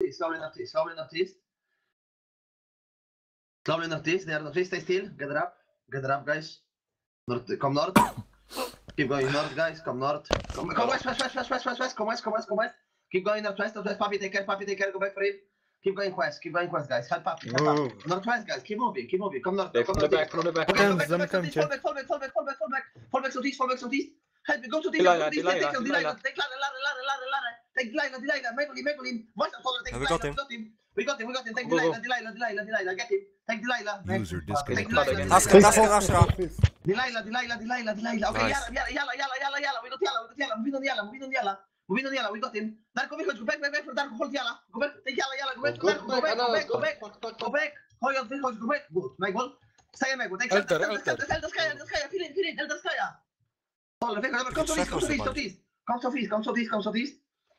northeast. Slowly northeast. Slowly northeast. Slowly northeast. They are northeast. Stay still. Get up. Get up, guys. North. Come north. Keep going north, guys. Come north. Come west. Come west. Keep going northwest. Papi, take care. Go back for him. Keep going west, guys. Help Papi. Northwest, guys. Keep moving. Come north. From the back. Fall back southeast. Help me, go to this. Delilah. Take Delilah. Make him. Watch and follow. Take Delilah. We got him. Take Delilah. Get him. Take Delilah. User disconnected. Task, Astra. Delilah. Okay, Yala. We don't Yala. We got him. Darko, go back for Darko. Hold Yala. Go back. Take Yala. Go back. Go back. Hold. Go back. Good. Michael. Stay, Michael. Take Elderskaya. Feel it. Elderskaya. Come southeast. Come southeast. Come northeast.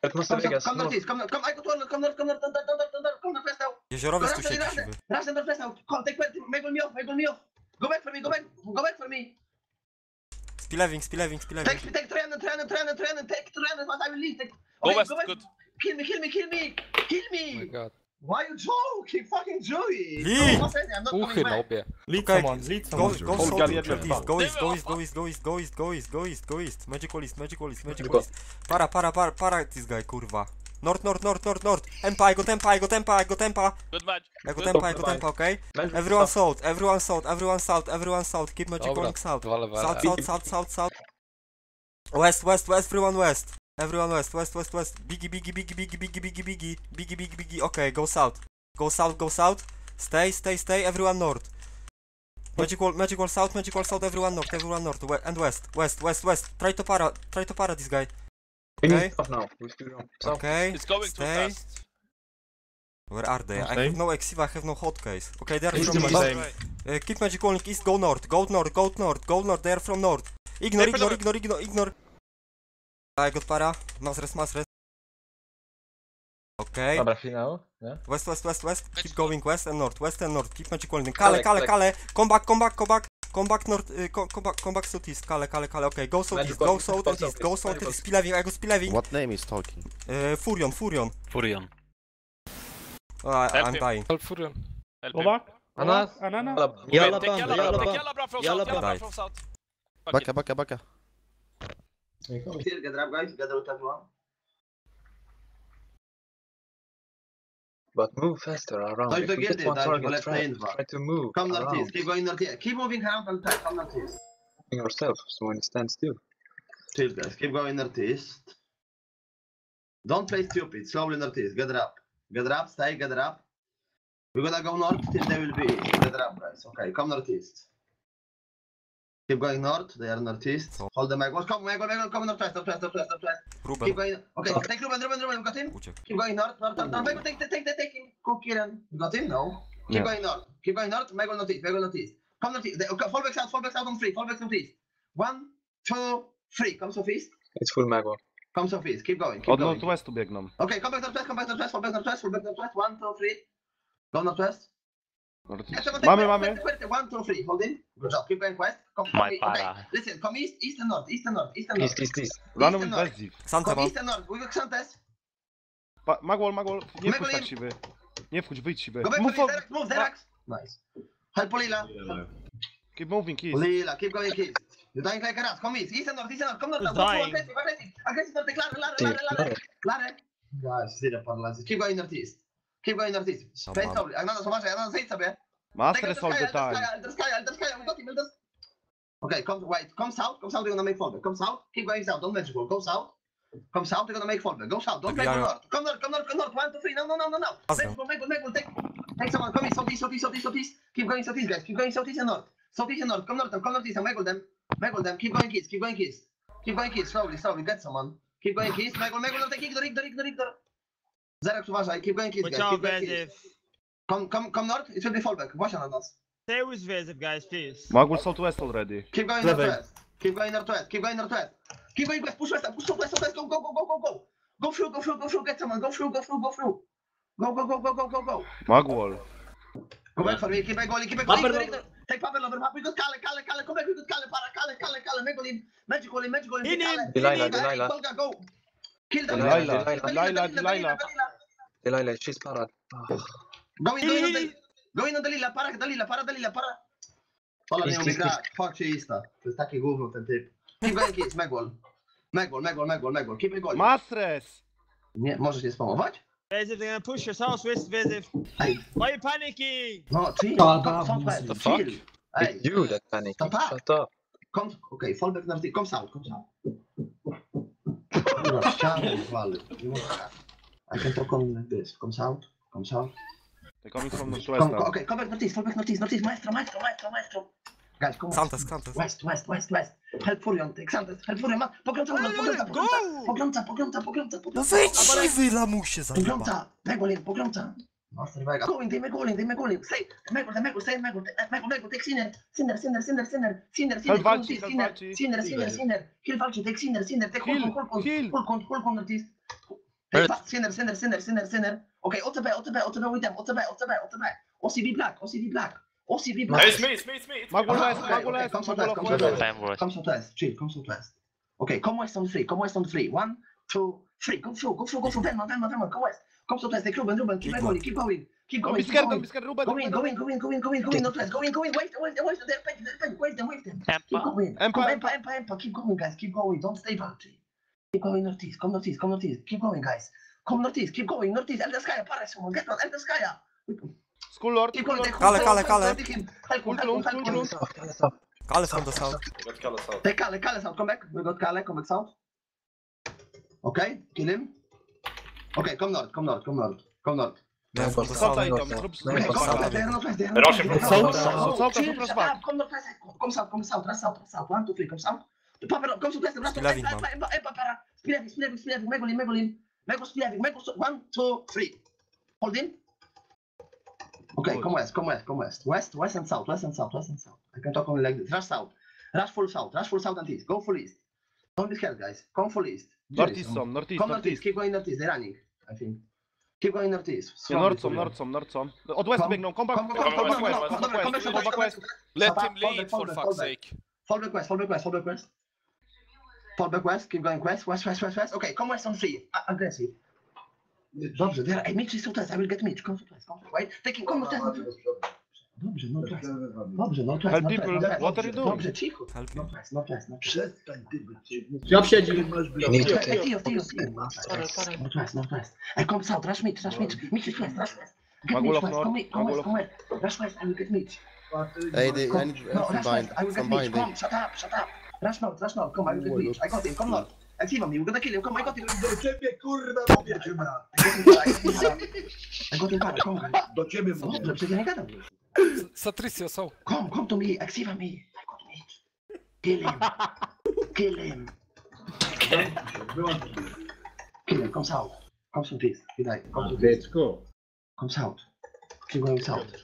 Come northwest now. Jeziorowiec tu siedzi siwy. Rush the northwest now. Come, take make me off. Go back for me. Spilewing. Take Trojan. Take Trojan. What I will leave. Go west, good. Kill me. Oh my god. Why you joking? Fucking Joey. Lee. I'm not coming back. Obie. Lead Okay. someone. Go east. Magical east. Para this guy, kurwa. North. Tempa, I go tempa. Good match. I go tempa, okay? Everyone south. Keep magic calling south. South. West, everyone west. West. Biggie. Okay, go south. Stay. Everyone north. Magical south. Everyone north. And west. Try to para this guy. Okay. Okay. It's going too Stay. fast. Where are they? I Okay. have no exiva, I have no hotcase. Okay, they are It's from the east. same. Keep magic calling east, go north. They are from north. Ignore. I got para. Masres. Okay. Dobra, finał. Nie? West. Keep going west and north. Keep magic calling. Kale. Come back north. Come back southeast. Kale. Okay, go southeast. Go southeast. Spilewing. I go spilewing. What name is talking? Furion. Furion. Oh, I'm dying. Help Furion. Help Go him. back. Anas. Anana. Yalla Take Yalla from south. From south. Fuck it. Baka. Get up, guys. Gather with everyone. But move faster around. Don't If we forget get it, one that target, left lane, try to move Come around. northeast. Keep going northeast. Keep moving around and back. Come northeast. Yourself, so when you stand still. Chill, guys. Keep going northeast. Don't play stupid. Slowly northeast. Get up. Stay. Get up. We're gonna go north till they will be east. Get up, guys. Okay, come northeast. Keep going north. They are northeast. Hold the mag. Come northwest. Ruben. Keep going. Okay, take Ruben. We got him. Uciekł. Keep going north. Take him. Cook Kieran. You got him? No. Keep going north. Meg northeast. Come northeast. Fall back south on 3. Fall back southeast. 1, 2, 3. Come southeast. It's full mag one. Come southeast. Keep going. Od northwestu biegną. Okay, come back northwest. Fall back northwest. 1, 2, 3. Go northwest. Mamy. 1, 2, 3. Hold in. Good job. Keep going west. My para. Okay. Listen, come east and north. East. Random East and bez ich. Santa Come mam. east and north. We got Santes. Magwol. Nie wchodź Magwol tak in. siwy. Nie wchodź, wyjdź siwy. Go back Move for for... Derax. Move Derax. Nice. Help Lila. Keep moving, east. Lila, keep going east. You're dying like a rat. Come east and north. Come north. Who's Go dying? aggressive north. Lare. Guys, zero paralysis. Keep going northeast. Stay slowly. Another zejdź sobie. Master all the time. Elderskaya. We got him. Okay, come south. You're gonna make fallback. Come south. Keep going south. Don't magical. Go south. You're gonna make fallback. Go south. Don't play north. Come north. 1, 2, 3. No. Awesome. Make. Take someone. Come east. Southeast. Keep going southeast, guys. Keep going southeast and north. Come northeast and Meggle them. Keep going east. Slowly. Get someone. Keep going east. Meggle. Take ignore. Zerax, uważaj. Keep going east, guys. Watch Keep out, going Veziv. east. Come north. It should be fallback. Watch on us. Stay with Veziv, guys, please. Magwol southwest already. Keep going northwest. Keep going west. Push west. Go. Go through. Get someone. Go through. Go. Magwol. Go back for me. Keep going. Ignore. Take Pavel over. We got Kale. Come back. We got Kale. Make him. Magical him. In him. Delilah. Go. Kill them. Delilah. Delilah, she's parad. Go in on Dalila, para. Pola nie umie grać, fuck się ista. To jest takie gówno ten typ. Keep going kids, Megwall. Megwall. Keep it going. Mastres! Nie, możesz nie spamować? Guys, if they're gonna push your southwest, Viziv. Ej, Why are you panicking? no chill, The fuck? chill. Ej, It's you that panic. Stop up. Shut up. okej, fall back north, come south. Kurwa, ścianę wali. Nie mogę. I can talk on like this, come south. They're coming from northwest now. Okay, come back northeast, maestro. Guys, come Xantes. west. Help Furion, take Xantes, help Furion, poglądza. No wejdź siwy, lamusie zajeba. Poglądza, poglądza. Master Vega. Going, they Megwall. Stay, Megwall, take Sinner. Help walczy. Sinner. Kill walczy, take Sinner. Take Kill. Hold northeast. Sinner. Okay, OTB with them, OTB. OCV black. It's me. Magwell west. Come southwest. Chill, come southwest. Okay, come west on 3. 1, 2, 3. Go through. Venmo. Go west. Come southwest. Take Ruben. Keep going. Don't be scared, Ruben. Going. Northwest. Going. Wait them. Keep going. Empa. Keep going, guys. Keep going. Don't stay back. Keep going northeast. Come northeast. Keep going, guys. Come northeast. Keep going. Northeast. Elderskaya. Para someone. Get on. Elderskaya. School lord. Keep going. Kale. Help. Kale from the south. Take Kale south. Come back. We got Kale. Come back south. Okay. Kill him. Okay. Come north. Yeah, from the South south. side, tam, Okay, come south. They're northwest. Come south. Rush south. 1, 2, 3. Come south. Papa, come to west. Spilewing mam. Spilewing. Megolim. Mego spilewing. 1, 2, 3. Hold him. Okay, come west. West and south. I can talk only like this. Rush south. Rush full south and east. Go full east. Don't be scared, guys. Come full east. Northeast. Come northeast. Keep going northeast. They're running, I think. Keep going northeast. North some. Od west biegną, come back west. Let him lead, for fuck's sake. Fall back west. Keep going west. Okay, come west on 3. Aggressive. Dobrze, Mitch is southwest. I will get Mitch. Come southwest. Wait, taking come northwest. Dobrze, northwest. Help people, what are you doing? Dobrze, cicho. Help you. Northwest. Przestań ty być. Jak siedzi? You need to take. Northwest. I come south. Rush Mitch. Mitch is west. Rush west. Get Magwell Mitch of west. Come north. west. Rush west. I will get Mitch. Hey, I need No, some rush west. I will get Mitch. binding. Come, shut up. Rush north. Come, I will get Mitch. I got him. Come north. I see him. We're gonna kill him. Come, I got him. Do ciebie kurwa mówię cię ma. I got him. Come, guys. Do ciebie mówię. Dobrze, przecież nie gadam już. Satricio, so. Come to me. Activa me. I got Mitch. Kill him. Come south. Come southeast. Come south. Keep going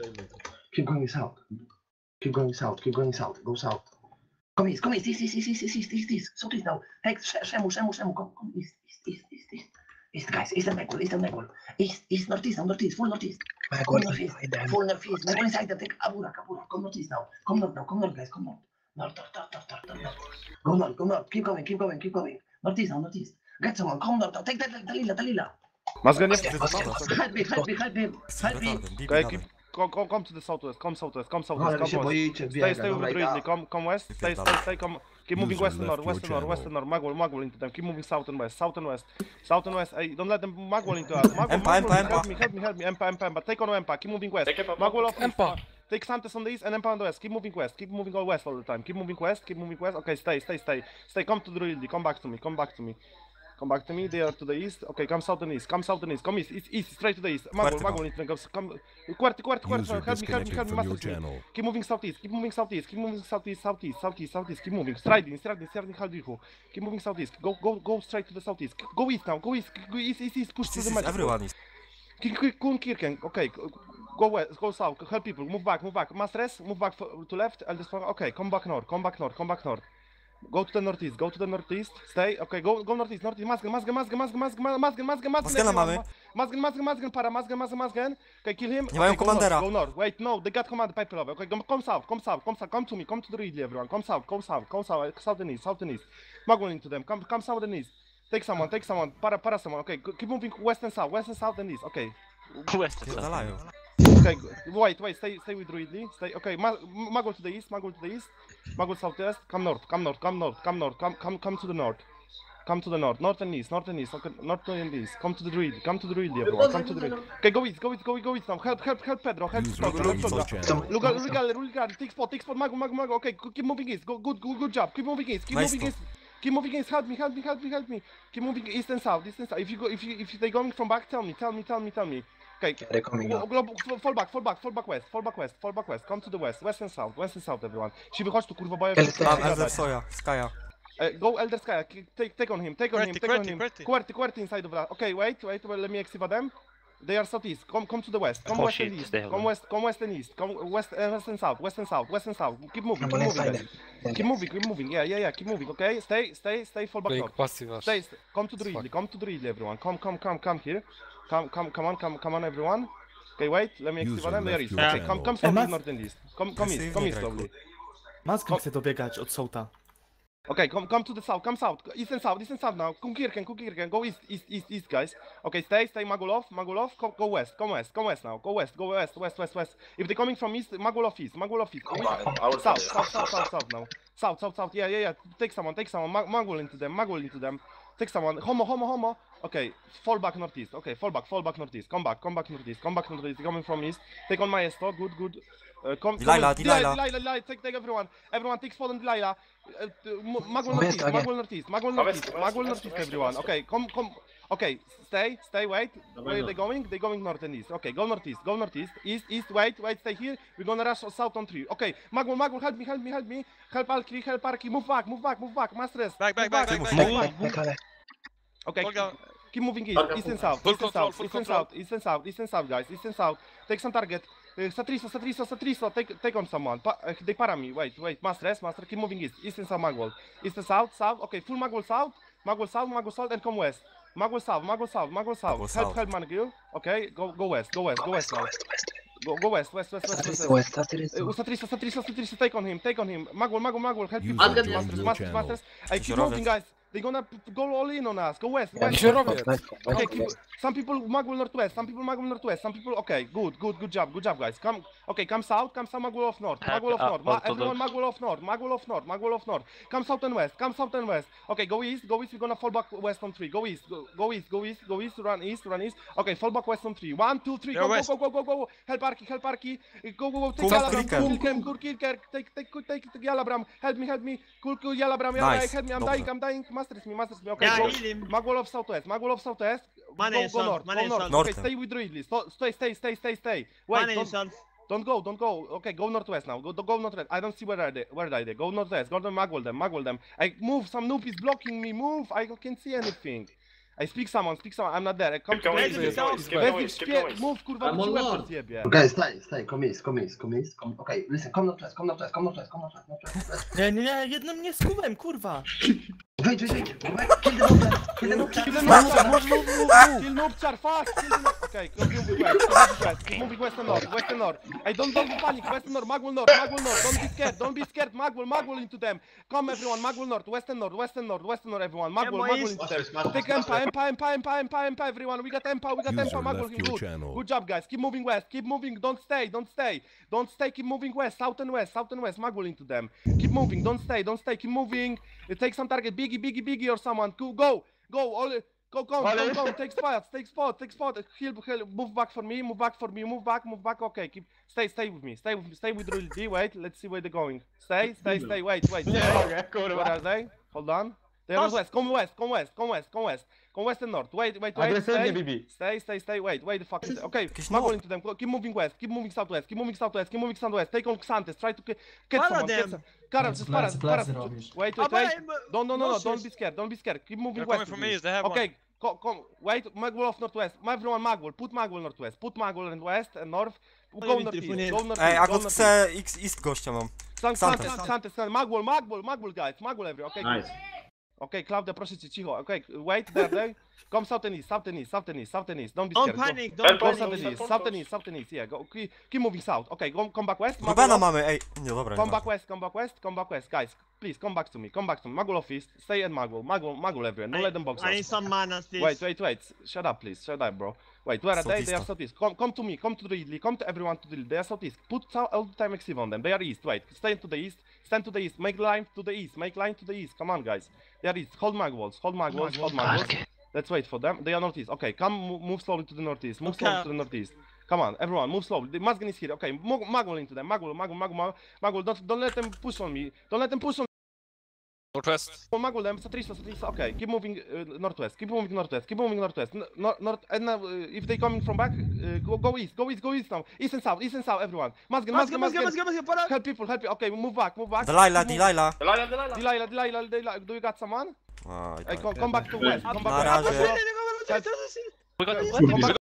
south. Go south. Come east. East. Southeast now. Take Shemu. Come east, guys. East and Megwall. East, northeast. Full northeast. Full northeast. Megwall inside them. Take Abura. Come northeast now. Come north, guys. Come north. North. Go north. Keep going. Northeast. Get someone. Come north. Take that Dalila. Mazgan, nie? Help him. Okay, come to the southwest. Come southwest. Ale wy się boicie, Stay biega. with Druidly. Come west. Stay. Come. Keep moving west and north. Magwell into them. Keep moving south and west. Hey, don't let them Magwell into us. Empa. Help me. Empa. Take on Empa. Keep moving west. Magwell off Empa. Take Santos on the east and Empa on the west. Keep moving west. Keep moving all west all the time. Keep moving west. Okay, stay. Come to Druidly. Come back to me. They are to the east. Okay, come south and east. Come east. Straight to the east. Magwell into them. Come. Quart. Help me. Master. Keep moving southeast. Keep moving southeast. Keep moving. Striding. Haldichu. Keep moving southeast. Go straight to the southeast. Go east now. Go east. Push to the match. Everyone is. Kirken. Okay. Go west. Go south. Help people. Move back. Mastres. Move back to left. Okay. Come back north. Go to the northeast. Stay. Okay. Go northeast. Mazgen. Mazgena mamy. Mazgen. Para. Mazgen. Okay. Kill him. Nie mają Okay, komandera. Go north. Wait. No. They got command pipe level. Okay. Come south. Come to me. Come to the Ridley, everyone. Come south. South and east. Magwell into them. Come south and east. Take someone, para someone, okay, keep moving west and south and east, okay. Pierdalają. Okay, wait, stay with Druidly, stay, okay, Magul to the east, Magul southwest, come north, come to the north. Come to the north and east, okay, north and east, come to the Druidly, everyone, come to the Druidly. Okay, go east now, help Pedro, help Lugal, take spot, Magul, okay, keep moving east, good job, keep moving east, keep moving east, help me, keep moving east and south, if they going from back, tell me. Okay, fall back west, come to the west and south, everyone. Siwy, chodź tu, kurwa, bo ja... Mam Elder Soja, Skaja. Go Elder Sky, take on him. QWERTY inside of that. Okay, wait, let me exit them. They are southeast, come to the west, come west and east, come west and east, come west and south, keep moving, guys. Keep moving, yeah, keep moving, okay, stay, fall back north. Stay, come to the Ridley, everyone, come here. Come on, everyone. Okay, wait, let me exit them, there is. Okay, come slowly north and east, come east slowly. Mask chce dobiegać od Sołta. Okay, come to the south, come south, east and south now. Kunkirken, go east, guys. Okay, stay, Magulov, go west now, go west. If they're coming from east, Magulov east. South now. South, yeah. Take someone, Magul into them. Take someone, homo. Okay, fall back northeast. Okay, fall back northeast. Come back northeast. Coming from east. Take on Maestro. Good. Delilah. Take everyone. Everyone take spot on Delilah. Magul northeast. Everyone. Okay, come. Okay, stay. Wait. Where are they going? They're going north and east. Okay, go northeast. East. Wait. Stay here. We're gonna rush south on 3. Okay, Magul, help me. Help Alki. Move back. Mastres. Back. Okay. Keep moving east and south, guys, east and south. Take some target. Satriso, take on someone. They para me. Wait, Master, keep moving east and south, Magwell. East and south. Okay, full Magwell south, and come west. Magwell south. Help Managil. Okay, go west now. Go west. Satriso, take on him. Magwell, help him. Masters. Hey, keep moving, guys. They're gonna go all in on us. Go west. Okay, some people Magul northwest. Some people. Okay, good job, guys. Come south. Magul of north. Everyone, Magul of north. Come south and west. Okay, go east. We're gonna fall back west on 3. Go east. Run east. Okay, fall back west on 3. 1, 2, 3. Go. Help Arki. Go. Take Yalabram. Take Yalabram. Help me. Cool. Yalabram. Nice. Help me. I'm dying. Masters me. Okay, yeah, go. heal him. Magul of southwest. Go north. Okay, stay with Ridley. Stay. Wait, don't go. Okay, go northwest now. Go northwest. I don't see where are they. Go northwest. Go to Magul them. I move. Some noob is blocking me. Move. I can't see anything. I speak someone. I'm not there. I come to move, kurwa, I'm on north. Okay, stay. Come east. Okay, listen, come northwest. Nie, jednym nie skułem, kurwa. Wait. Kill the noob, char, fast. Okay, go moving west and north. I don't panic. West and north, Magul north. Don't be scared. Magul into them. Come everyone, Magul north, west and north, everyone. Magul into them. Take Empa, everyone. We got Empa, Magul. Good job, guys. Keep moving west. Don't stay. Keep moving west, south and west. Magul into them. Keep moving. Don't stay. Keep moving. Take some target. Biggie or someone. Go. Go. Take spot. Heal. Move back for me. Move back. Okay. Stay with me. Stay with Rule D. Wait. Let's see where they're going. Stay. Wait. Where are they? Hold on. They're on west. Come west. Come west and north. Wait. Stay. Wait. The fuck. Okay. Magul into them. Keep moving west. Keep moving southwest. Take on Xantes. Try to catch someone. Karas. Wait. No. Don't be scared. Keep moving west. From me, they have okay. Come. Wait. Magul of northwest. Everyone Magul. Put Magul northwest. Put Magul and west and north. Go northeast. Ej, a go chcę east gościa mam. Xantes. Magul, guys. Magul every. Okay. Nice. Okay, Claudia, proszę cię, cicho. Okay, wait there. Come south and east, south and east, south and east, south and east. Don't be Don't scared. panic, don't Go south panic. and east, south and east, south and east. Yeah, go. Keep moving south. Okay, come back west. Rubena mamy, ej. Nie, dobra, Come nie back west, come back west, come back west, guys. Please come back to me, come back to me. Magul office, stay at Magul everywhere. Don't let them box I need us. some mana still. Wait. Shut up, please. Shut up, bro. Wait, where are they? They are southeast. Come to me. Come to the Ridley. Come to everyone to the Ridley. They are southeast. Put all the time Exive on them. They are east. Wait. Stay to the east. Stand to the east. Make line to the east. Make line to the east. Come on, guys. They are east. Hold mag walls. Hold mag walls. Hold mag walls. Let's wait for them. They are northeast. Okay, come move slowly to the northeast. Move slowly to the northeast. Come on, everyone, move slowly. The Mazgan is here. Okay, Magul into them. Magul. Don't let them push on me. Don't let them push on. Northwest. Magul them. Satrisa. Okay, keep moving northwest. Keep moving northwest. Keep moving northwest. North. And now, if they coming from back, go east. Go east now. East and south. Everyone. Mazgan. Help people. Okay, move back. Delilah. Do you got someone? Aj, Hey, tak. come back to west. Come Na back. razie. Come back.